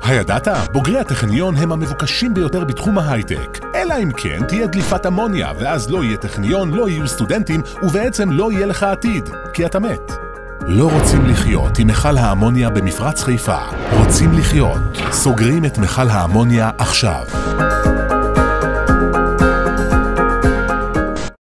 הידעת? בוגרי הטכניון הם המבוקשים ביותר בתחום ההייטק. אלא אם כן תהיה דליפת אמוניה, ואז לא יהיה טכניון, לא יהיו סטודנטים, ובעצם לא יהיה לך עתיד, כי אתה מת. לא רוצים לחיות עם מכל האמוניה במפרץ חיפה. רוצים לחיות. סוגרים את מכל האמוניה עכשיו.